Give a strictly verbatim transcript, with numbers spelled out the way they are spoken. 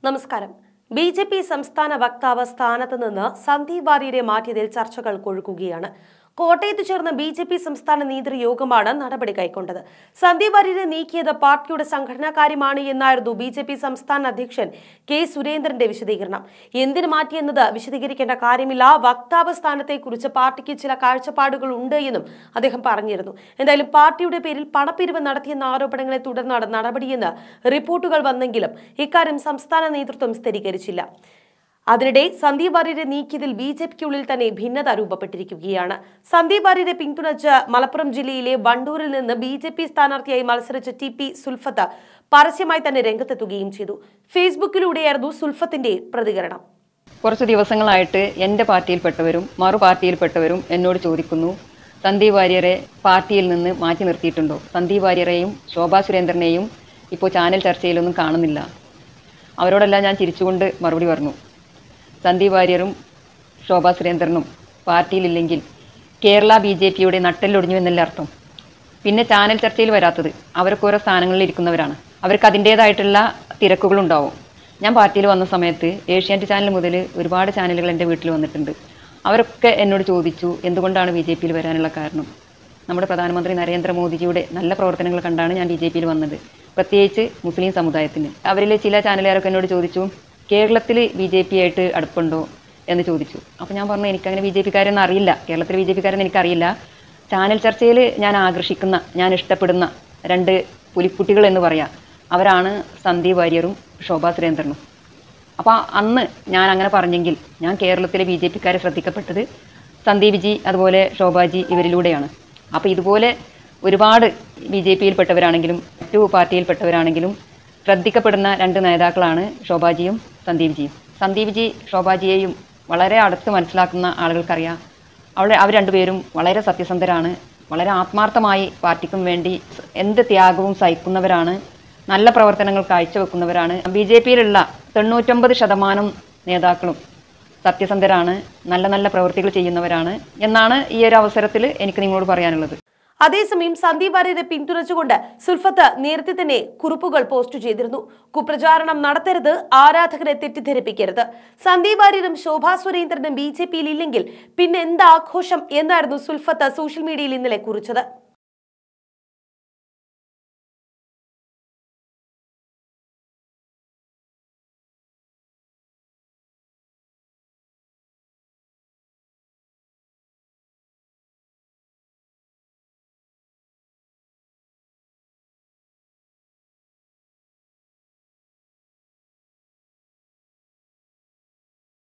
നമസ്കാരം. B J P സംസ്ഥാന വക്താവ് സ്ഥാനത്ത് നിന്ന് സന്ദീപ് വാര്യരെ മാറ്റിയതിൽ ചർച്ചകൾ കൊഴുക്കുകയാണ്. കോട്ടയത്ത് ചേർന്ന ബി ജെ പി സംസ്ഥാന നേതൃയോഗമാണ് നടപടി കൈക്കൊണ്ടത്. സന്ദീപ് വാര്യരെ നീക്കിയത് പാർട്ടിയുടെ സംഘടനാ കാര്യമാണ് എന്നായിരുന്നു ബി ജെ പി സംസ്ഥാന അധ്യക്ഷൻ കെ സുരേന്ദ്രന്റെ വിശദീകരണം. എന്തിനു മാറ്റിയെന്നത് വിശദീകരിക്കേണ്ട കാര്യമില്ല. വക്താവ് സ്ഥാനത്തെക്കുറിച്ച് പാർട്ടിക്ക് ചില കാഴ്ചപ്പാടുകൾ ഉണ്ട് എന്നും അദ്ദേഹം പറഞ്ഞിരുന്നു. എന്തായാലും പാർട്ടിയുടെ പേരിൽ പണപ്പിരിവ് നടത്തിയെന്ന ആരോപണങ്ങളെ തുടർന്നാണ് നടപടിയെന്ന് റിപ്പോർട്ടുകൾ വന്നെങ്കിലും ഇക്കാര്യം സംസ്ഥാന നേതൃത്വം സ്ഥിരീകരിച്ചില്ല. അതിനിടെ സന്ദീപ് വാര്യരെ നീക്കിയതിൽ ബി ജെ പിക്കുള്ളിൽ തന്നെ ഭിന്നത രൂപപ്പെട്ടിരിക്കുകയാണ്. സന്ദീപ് വാര്യരെ പിന്തുണച്ച് മലപ്പുറം ജില്ലയിലെ വണ്ടൂരിൽ നിന്ന് ബി ജെ പി സ്ഥാനാർത്ഥിയായി മത്സരിച്ച ടി പി സുൽഫത്ത് പരസ്യമായി തന്നെ രംഗത്തെത്തുകയും ചെയ്തു. ഫേസ്ബുക്കിലൂടെയായിരുന്നു സുൽഫത്തിന്റെ പ്രതികരണം. കുറച്ച് ദിവസങ്ങളായിട്ട് എൻ്റെ പാർട്ടിയിൽപ്പെട്ടവരും മറു പാർട്ടിയിൽപ്പെട്ടവരും എന്നോട് ചോദിക്കുന്നു, സന്ദീപ് വാര്യരെ പാർട്ടിയിൽ നിന്ന് മാറ്റി നിർത്തിയിട്ടുണ്ടോ? സന്ദീപ് വാര്യരെയും ശോഭാ സുരേന്ദ്രനെയും ഇപ്പോൾ ചാനൽ ചർച്ചയിലൊന്നും കാണുന്നില്ല. അവരോടെല്ലാം ഞാൻ ചിരിച്ചുകൊണ്ട് മറുപടി പറഞ്ഞു, സന്ദീപ് വാര്യരും ശോഭാ സുരേന്ദ്രനും പാർട്ടിയിലില്ലെങ്കിൽ കേരള ബി ജെ പിയുടെ നട്ടെല്ലൊടിഞ്ഞു എന്നല്ല അർത്ഥം. പിന്നെ ചാനൽ ചർച്ചയിൽ വരാത്തത് അവർക്ക് ഓരോ സ്ഥാനങ്ങളിൽ ഇരിക്കുന്നവരാണ്. അവർക്ക് അതിൻ്റേതായിട്ടുള്ള തിരക്കുകളുണ്ടാവും. ഞാൻ പാർട്ടിയിൽ വന്ന സമയത്ത് ഏഷ്യാനെറ്റ് ചാനൽ മുതൽ ഒരുപാട് ചാനലുകൾ എൻ്റെ വീട്ടിൽ വന്നിട്ടുണ്ട്. അവരൊക്കെ എന്നോട് ചോദിച്ചു, എന്തുകൊണ്ടാണ് ബി ജെ പിയിൽ വരാനുള്ള കാരണം? നമ്മുടെ പ്രധാനമന്ത്രി നരേന്ദ്രമോദിജിയുടെ നല്ല പ്രവർത്തനങ്ങൾ കണ്ടാണ് ഞാൻ ബി ജെ പിയിൽ വന്നത്, പ്രത്യേകിച്ച് മുസ്ലിം സമുദായത്തിന്. അവരിലെ ചില ചാനലുകാരൊക്കെ എന്നോട് ചോദിച്ചു, കേരളത്തിൽ ബി ജെ പി ആയിട്ട് അടുപ്പുണ്ടോ എന്ന് ചോദിച്ചു. അപ്പോൾ ഞാൻ പറഞ്ഞു, എനിക്കങ്ങനെ ബി ജെ പിക്കാരെന്ന് അറിയില്ല, കേരളത്തിലെ ബി ജെ പിക്കാരെന്ന് എനിക്കറിയില്ല. ചാനൽ ചർച്ചയിൽ ഞാൻ ആകർഷിക്കുന്ന, ഞാൻ ഇഷ്ടപ്പെടുന്ന രണ്ട് പുലിക്കുട്ടികൾ എന്ന് പറയാം, അവരാണ് സന്ദീപ് വാര്യരും ശോഭാ സുരേന്ദ്രനും. അപ്പോൾ അന്ന് ഞാൻ അങ്ങനെ പറഞ്ഞെങ്കിൽ ഞാൻ കേരളത്തിലെ ബി ജെ പിക്കാരെ ശ്രദ്ധിക്കപ്പെട്ടത് സന്ദീപ് ജി അതുപോലെ ശോഭാജി ഇവരിലൂടെയാണ്. അപ്പോൾ ഇതുപോലെ ഒരുപാട് ബി ജെ പിയിൽപ്പെട്ടവരാണെങ്കിലും മറ്റു പാർട്ടിയിൽപ്പെട്ടവരാണെങ്കിലും ശ്രദ്ധിക്കപ്പെടുന്ന രണ്ട് നേതാക്കളാണ് ശോഭാജിയും സന്ദീപ് ജിയും. സന്ദീപ് ജി ശോഭാജിയെയും വളരെ അടുത്ത് മനസ്സിലാക്കുന്ന ആളുകൾക്കറിയാം. അവിടെ അവർ രണ്ടുപേരും വളരെ സത്യസന്ധരാണ്, വളരെ ആത്മാർത്ഥമായി പാർട്ടിക്കും വേണ്ടി എന്ത് ത്യാഗവും സഹിക്കുന്നവരാണ്, നല്ല പ്രവർത്തനങ്ങൾ കാഴ്ചവെക്കുന്നവരാണ്. ബി ജെ പിയിലുള്ള തൊണ്ണൂറ്റൊമ്പത് ശതമാനം നേതാക്കളും സത്യസന്ധരാണ്, നല്ല നല്ല പ്രവൃത്തികൾ ചെയ്യുന്നവരാണ് എന്നാണ് ഈ ഒരു അവസരത്തിൽ എനിക്ക് നിങ്ങളോട് പറയാനുള്ളത്. അതേസമയം സന്ദീപ് വാര്യരെ പിന്തുണച്ചുകൊണ്ട് സുൽഫത്ത് നേരത്തെ തന്നെ കുറിപ്പുകൾ പോസ്റ്റ് ചെയ്തിരുന്നു. കുപ്രചാരണം നടത്തരുത്, ആരാധകരെ തെറ്റിദ്ധരിപ്പിക്കരുത്, സന്ദീപ് വാര്യരും ശോഭാ സുരേന്ദ്രനും ബി ജെ പിയിൽ ഇല്ലെങ്കിൽ പിന്നെ എന്ത് ആഘോഷം എന്നായിരുന്നു സുൽഫത്ത് സോഷ്യൽ മീഡിയയിൽ ഇന്നലെ കുറിച്ചത്.